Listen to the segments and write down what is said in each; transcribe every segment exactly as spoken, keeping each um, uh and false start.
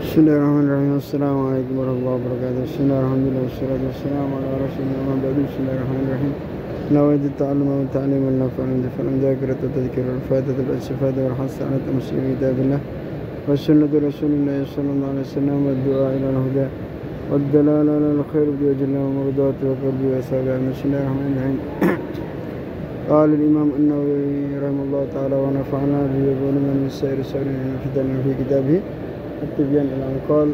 Bismillahirrahmanirrahim. Assalamualaikum warahmatullahi wabarakatuh. Bismillahirrahmanirrahim. Wassalatu wassalamu ala rasulillah wa ba'du. Bismillahirrahmanirrahim. Nawaitu ta'alluma wa ta'lim wa nafa'an dafa'an dhakiratu tadhkira al-fatata al-sifata wa al-hasanat muslim kitabillah wa sunnatu rasulillah sallallahu alaihi wasallam wa du'a ila al-huda wa ad-dalala ala al-khair bi wajhillah wa mardati wa qalbi wa salam. Bismillahirrahmanirrahim. قال الإمام النووي رحمه الله تعالى ونفعنا به وعلوم من سائر السائرين في في كتابه التبيان الأنقال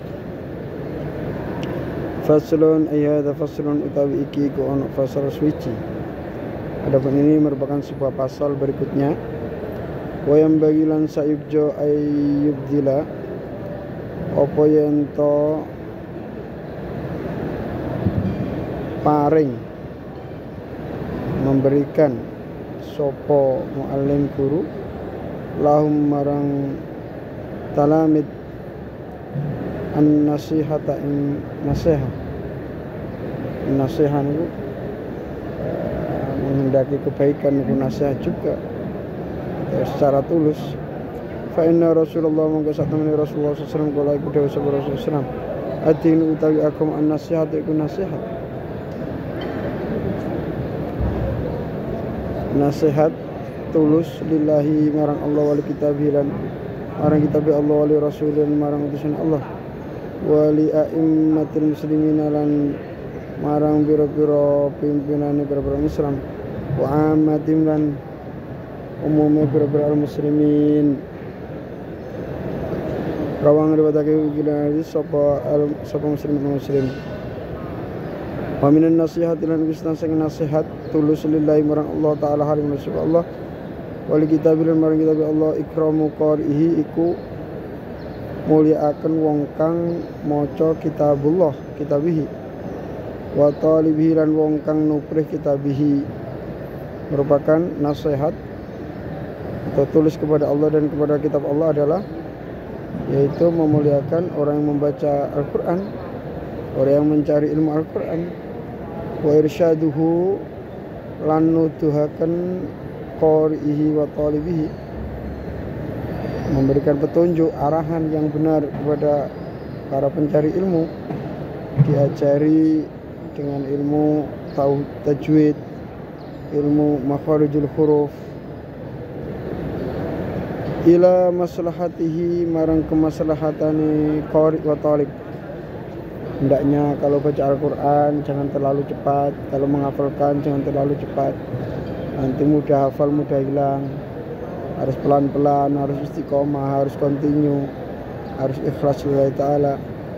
faslun ay hadza faslun utawi iki ku ono fasal suci. Adapun ini merupakan sebuah pasal berikutnya. Wa yang bagilan sayubjo ay yubdila apa yen to paring memberikan sopo muallim guru lahum marang talamid an nasihata ing nasihat nasihat itu uh, menghendaki kebaikan itu nasihat juga uh, secara tulus. Fa inna Rasulullah monggo satemene Rasulullah sallallahu alaihi wasallam kala iku dawuh sapa Rasulullah sallallahu alaihi wasallam adin utawi agama an nasihat iku nasihat nasihat tulus lillahi marang Allah wali kitabi lan marang kitabi Allah wali rasul dan marang utusan Allah wali a'immatil muslimin lan marang biro-biro pimpinane biro-biro Islam wa ammatim lan umumnya biro-biro muslimin. Rawang riwayatake gila sapa sapa muslim muslim wa minan nasihat lan wisna sing nasihat tulus lillahi marang Allah taala halim masyaallah Allah wali kitab lan marang kitab Allah ikramu qarihi iku mulyaaken wong kang maca kitabullah kitabihi wa talibihi lan wong kang nuprih kitabihi. Merupakan nasihat atau tulis kepada Allah dan kepada kitab Allah adalah yaitu memuliakan orang yang membaca Al-Qur'an, orang yang mencari ilmu Al-Qur'an, wa irsyaduhu lan nuduhaken qarihi wa talibihi, memberikan petunjuk arahan yang benar kepada para pencari ilmu, diajari dengan ilmu tahu tajwid, ilmu makharijul huruf, ila maslahatihi marang kemaslahatane qari wa talib. Hendaknya kalau baca Al-Quran jangan terlalu cepat, kalau menghafalkan jangan terlalu cepat, nanti mudah hafal mudah hilang. Harus pelan-pelan, harus istiqomah, harus continue, harus ikhlas lillahi ta'ala.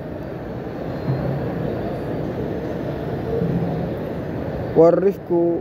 Warifku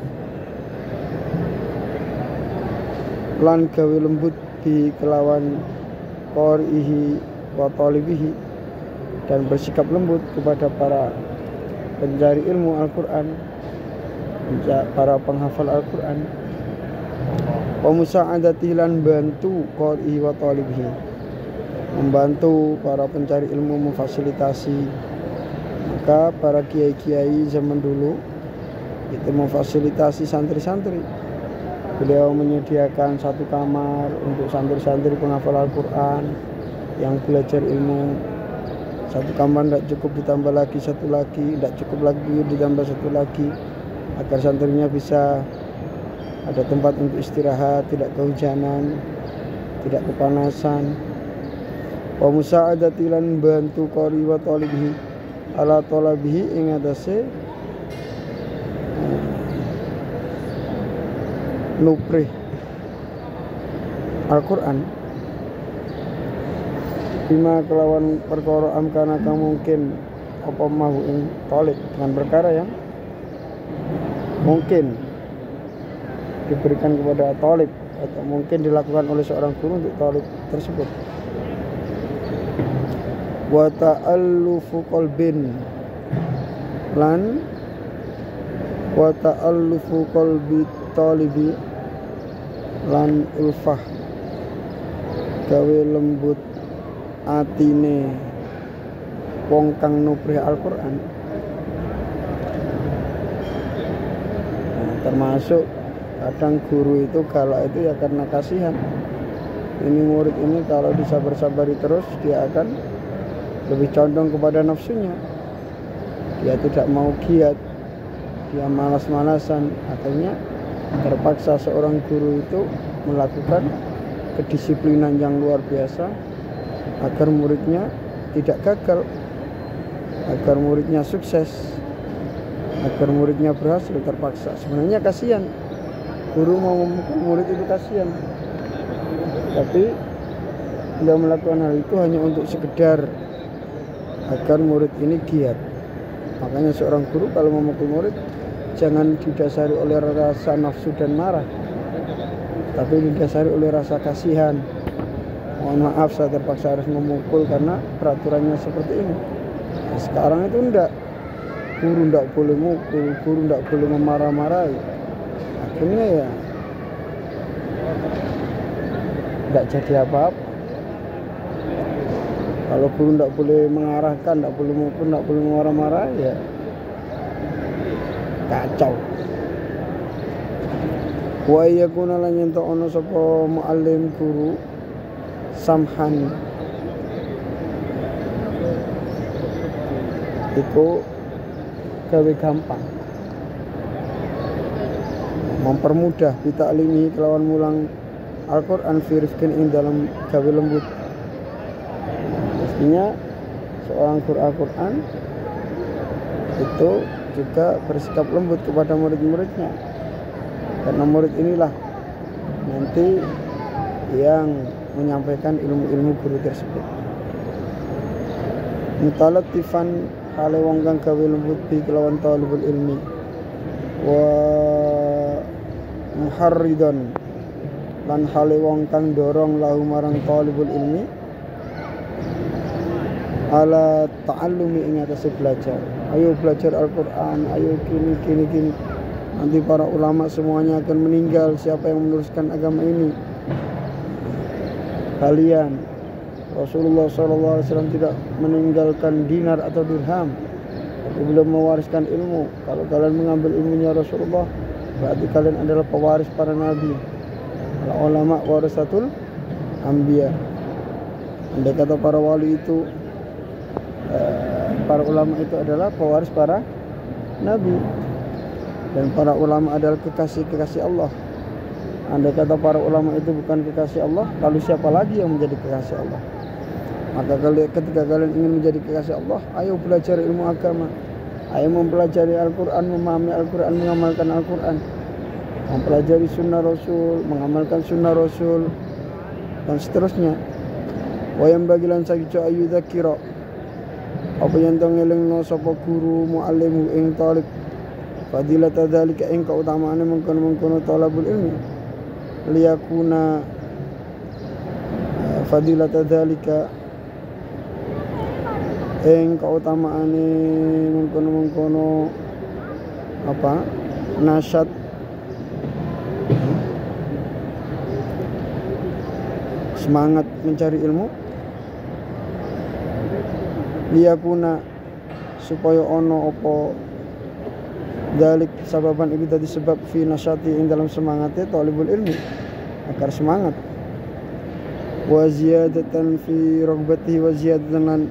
lan gawe lembut di kelawan qarihi wa talibihi, dan bersikap lembut kepada para pencari ilmu Al-Quran, para penghafal Al-Quran. Wa musa'adatihi lan bantu qarihi wa talibihi, membantu para pencari ilmu, memfasilitasi. Maka para kiai-kiai zaman dulu itu memfasilitasi santri-santri. Beliau menyediakan satu kamar untuk santri-santri penghafal Al-Quran yang belajar ilmu. Satu kamar tidak cukup, ditambah lagi satu lagi, tidak cukup lagi ditambah satu lagi, agar santrinya bisa ada tempat untuk istirahat, tidak kehujanan, tidak kepanasan. Wa musa'adati lan bantu qari wa talibihi ala talabihi ing atase nuprih Al-Quran bima kelawan perkara amkana kang mungkin apa mau ing talib, dengan perkara yang mungkin diberikan kepada talib atau mungkin dilakukan oleh seorang guru untuk talib tersebut. Wa ta'allufu qalbin lan wa ta'allufu qalbi talibi lan ulfah gawe lembut atine wong kang nuprih Al-Qur'an. Nah, termasuk kadang guru itu galak itu ya karena kasihan, ini murid ini kalau disabar-sabari terus dia akan lebih condong kepada nafsunya. Dia tidak mau giat, dia malas-malasan. Akhirnya terpaksa seorang guru itu melakukan kedisiplinan yang luar biasa agar muridnya tidak gagal, agar muridnya sukses, agar muridnya berhasil. Terpaksa. Sebenarnya kasihan, guru mau memukul murid itu kasihan, tapi dia melakukan hal itu hanya untuk sekedar agar murid ini giat. Makanya seorang guru kalau memukul murid jangan didasari oleh rasa nafsu dan marah, tapi didasari oleh rasa kasihan. Mohon maaf saya terpaksa harus memukul karena peraturannya seperti ini. Nah, sekarang itu enggak, guru enggak boleh mukul, guru enggak boleh memarah-marahi. Akhirnya ya enggak jadi apa-apa. Kalau guru enggak boleh mengarahkan, enggak boleh mukul, enggak boleh marah-marah, ya kacau. Wa yakuna lan yen ono sapa muallim guru samhan iku gawe gampang, mempermudah bitaklimi kelawan mulang Al-Qur'an fi rifqin ing dalam gawe lembut. Pastinya seorang guru Al-Qur'an itu juga bersikap lembut kepada murid-muridnya, karena murid inilah nanti yang menyampaikan ilmu-ilmu guru tersebut. Mutalatifan hale wong kang gawe lembut bi kelawan talibul ilmi, wa muharridan lan hale wong kang dorong lahu marang talibul ilmi ala ta'allumi ing atase belajar. Ayo belajar Al-Qur'an, ayo kini kini kini. Nanti para ulama semuanya akan meninggal, siapa yang meneruskan agama ini? Kalian. Rasulullah shallallahu alaihi wasallam tidak meninggalkan dinar atau dirham, tapi beliau mewariskan ilmu. Kalau kalian mengambil ilmunya Rasulullah, berarti kalian adalah pewaris para nabi. Al ulama warasatul anbiya. Andai kata para wali itu, para ulama itu adalah pewaris para nabi, dan para ulama adalah kekasih-kekasih Allah. Andai kata para ulama itu bukan kekasih Allah, lalu siapa lagi yang menjadi kekasih Allah? Maka ketika kalian ingin menjadi kekasih Allah, ayo belajar ilmu agama, ayo mempelajari Al-Quran, memahami Al-Quran, mengamalkan Al-Quran, mempelajari sunnah Rasul, mengamalkan sunnah Rasul, dan seterusnya. Wayam bagilan sakico ayu dzakira, apa yang ngelingno sapa guru muallimu ing talib fadilat dzalika ing kautamaane mengkono-mengkono talabul ilmi, liyakuna fadilat dzalika ing kautamaane mengkono-mengkono apa nasyad semangat mencari ilmu, liyakuna supaya ono apa dalik sababan itu tadi sebab fi nasyati ing dalam semangatnya talibul ilmi, agar semangat, wa ziyadatan fi raghbatihi wa ziyadatan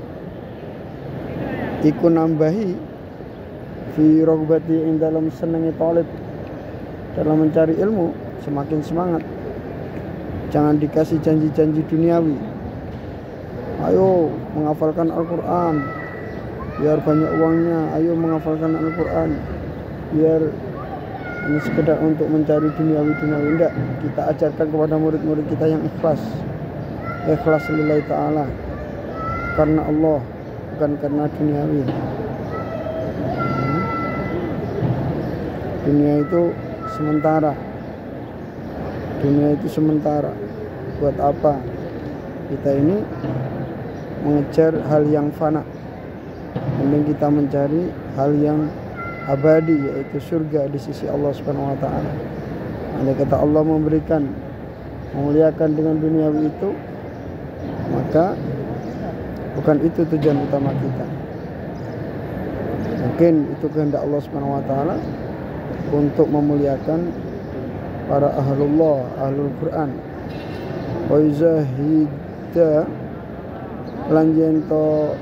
iku nambahi fi raghbati ing dalam senenge talib dalam mencari ilmu, semakin semangat. Jangan dikasih janji-janji duniawi. Ayo menghafalkan Al-Quran biar banyak uangnya, ayo menghafalkan Al-Quran biar hanya sekedar untuk mencari duniawi-duniawi. Enggak, kita ajarkan kepada murid-murid kita yang ikhlas, ikhlas lillahi ta'ala, karena Allah, bukan karena duniawi. hmm. Dunia itu sementara, dunia itu sementara. Buat apa kita ini mengejar hal yang fana? Mending kita mencari hal yang abadi, yaitu surga di sisi Allah Subhanahu wa taala. Andai kata Allah memberikan, memuliakan dengan duniawi itu, maka bukan itu tujuan utama kita. Mungkin itu kehendak Allah Subhanahu wa taala untuk memuliakan para ahlullah, ahlul Quran. wa yuzahida lan yento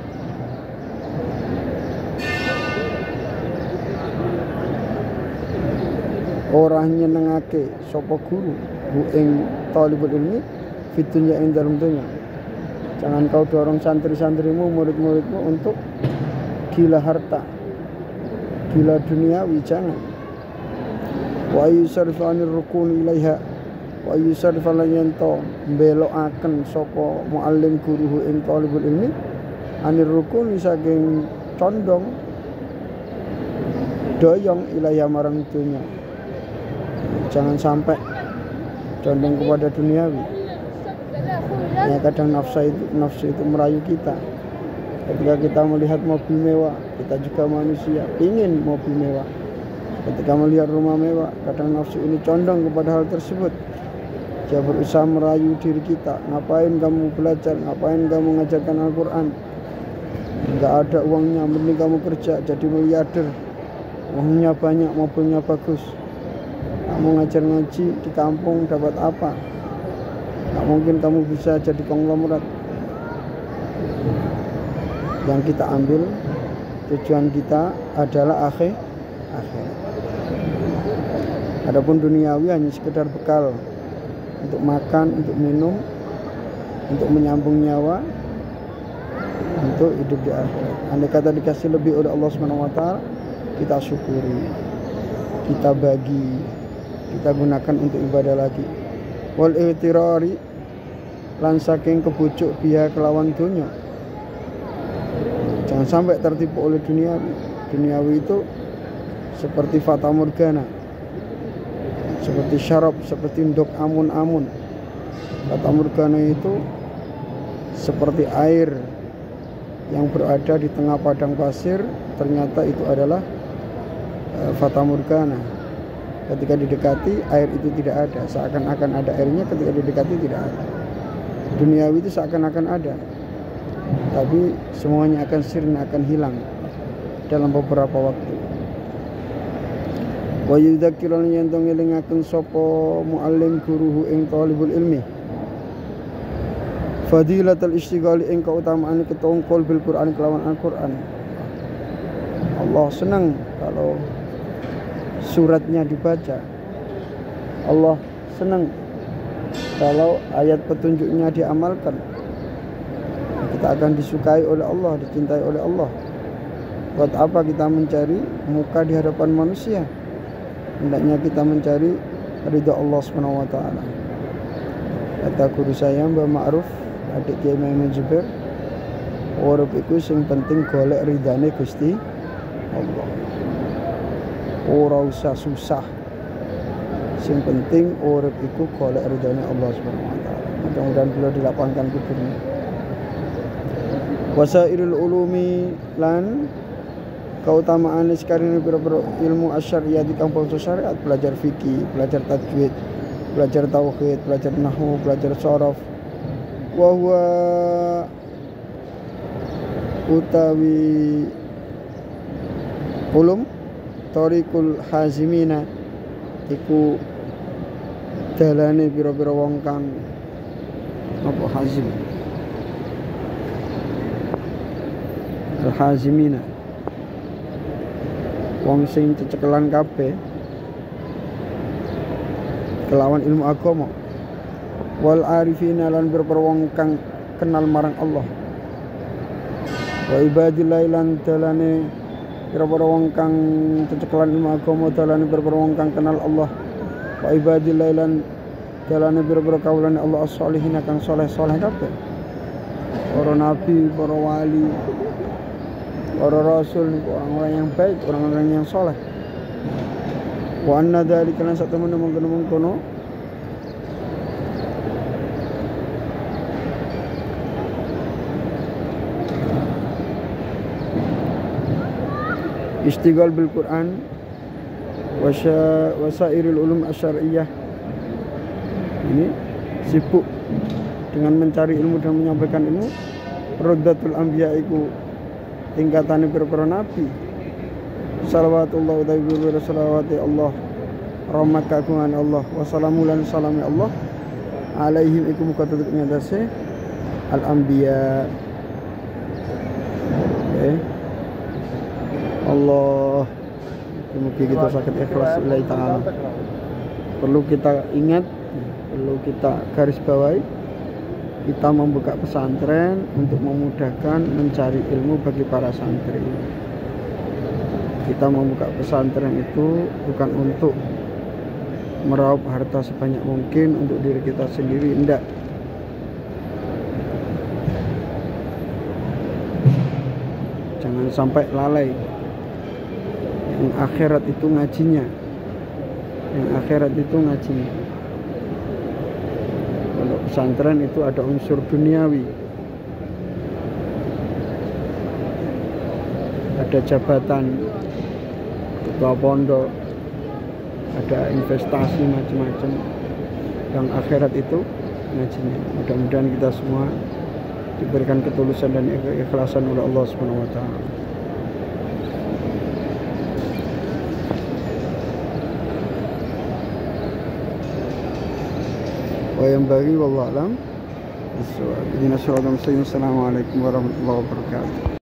ora nyenengake sapa guru bu ing talibul ilmi fitunya ing dalam dunia. Jangan kau dorong santri-santrimu, murid-muridmu untuk gila harta, gila duniawi, jangan. Wa yusarrifu anir rukun ilaiha wa yusarrifu lan yanto belokaken sapa muallim guru ing talibul ilmi anir rukun saking condong doyong ilaiha marang dunia. Jangan sampai condong kepada duniawi. Ya, kadang nafsu itu nafsu itu merayu kita. Ketika kita melihat mobil mewah, kita juga manusia ingin mobil mewah. Ketika melihat rumah mewah, kadang nafsu ini condong kepada hal tersebut. Dia berusaha merayu diri kita. Ngapain kamu belajar? Ngapain kamu mengajarkan Al-Quran? Enggak ada uangnya, mending kamu kerja jadi miliarder. Uangnya banyak, mobilnya bagus. Kamu ngajar ngaji di kampung dapat apa? Nggak mungkin kamu bisa jadi konglomerat. Yang kita ambil, tujuan kita adalah akhir akhirat. Adapun duniawi hanya sekedar bekal untuk makan, untuk minum, untuk menyambung nyawa, untuk hidup di akhirat. Andai kata dikasih lebih oleh Allah subhanahu wa taala, kita syukuri, kita bagi, kita gunakan untuk ibadah lagi. Wal ihtirari lan saking kebujuk biha kelawan dunya. Jangan sampai tertipu oleh duniawi. Duniawi itu seperti fata morgana, seperti syarab, seperti ndok amun-amun. Fata morgana itu seperti air yang berada di tengah padang pasir, ternyata itu adalah uh, fata morgana. Ketika didekati, air itu tidak ada. Seakan-akan ada airnya, ketika didekati tidak ada. Duniawi itu seakan-akan ada, tapi semuanya akan sirna, akan hilang dalam beberapa waktu. Wa yudzakkiruna yantong elingaken sapa muallim guruhu ing talibul ilmi fadilatul istighali ing keutamaan ketungkul bil Quran kelawan Al-Quran. Allah senang kalau suratnya dibaca. Allah senang kalau ayat petunjuknya diamalkan. Kita akan disukai oleh Allah, dicintai oleh Allah. Buat apa kita mencari muka di hadapan manusia? Hendaknya kita mencari ridha Allah subhanahu wa taala. Kata guru saya Mbak Ma'ruf, adik Kiai Maimun Zubair, urip iku sing penting golek ridane Gusti Allah. Ora usah susah. Sing penting urip iku golek ridane Allah subhanahu wa taala. Mudah-mudahan beliau dilapangkan kuburnya. Wasairul ulumi lan keutamaan sekarang pira-pira ilmu asyariyah di kampung syariat, belajar fikih, belajar tajwid, belajar tauhid, belajar nahwu, belajar sharaf. Wa huwa utawi ulum tariqul hazimina iku dalane pira-pira wong kang apa hazim. Al-hazimina wong sing cecekelan kabeh kelawan ilmu agama. Wal arifina lan pira-pira wong kang kenal marang Allah. Wa ibadillah lan dalane pira-pira wong kang cecekelan ilmu agama, dalane pira-pira wong kang kenal Allah. Wa ibadillah lan dalane pira-pira kawulane Allah as-sholihin kang saleh-saleh kabeh. Para nabi, para wali, para rasul, orang-orang yang baik, orang-orang yang soleh. Wa anna dzalika lan sak temen mengkono-mengkono istighal bil Quran wa wasairil ulum asyariyah, ini sibuk dengan mencari ilmu dan menyampaikan ilmu. Raddatul anbiya iku tingkatane para nabi. Salawatullah wa salawati Allah, rahmat kagungan Allah, wa salamu lan salami Allah alaihim iku muka tutup nyatase al-anbiya. Oke. Allah, mungkin kita sakit ikhlas lillahi ta'ala. Perlu kita ingat, perlu kita garis bawahi, kita membuka pesantren untuk memudahkan mencari ilmu bagi para santri. Kita membuka pesantren itu bukan untuk meraup harta sebanyak mungkin untuk diri kita sendiri, enggak. Jangan sampai lalai. Yang akhirat itu ngajinya. Yang akhirat itu ngajinya. Kalau pesantren itu ada unsur duniawi. Ada jabatan ketua pondok, ada investasi macam-macam. Yang akhirat itu ngajinya. Mudah-mudahan kita semua diberikan ketulusan dan keikhlasan oleh Allah Subhanahu wa taala. Wa yang bagi wallahu alam. Assalamualaikum warahmatullahi wabarakatuh.